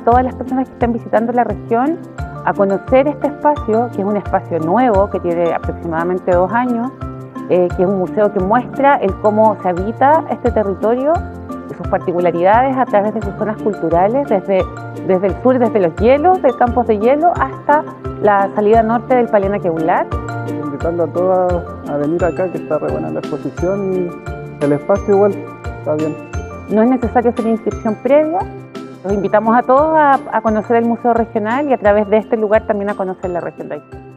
todas las personas que estén visitando la región a conocer este espacio, que es un espacio nuevo, que tiene aproximadamente 2 años, que es un museo que muestra el cómo se habita este territorio y sus particularidades a través de sus zonas culturales, desde el sur, desde los hielos, de campos de hielo, hasta la salida norte del Palena Queular. Invitarlo a todos a venir acá, que está re buena la exposición y el espacio igual está bien. No es necesario hacer inscripción previa. Los invitamos a todos a conocer el Museo Regional y a través de este lugar también a conocer la región de Aysén.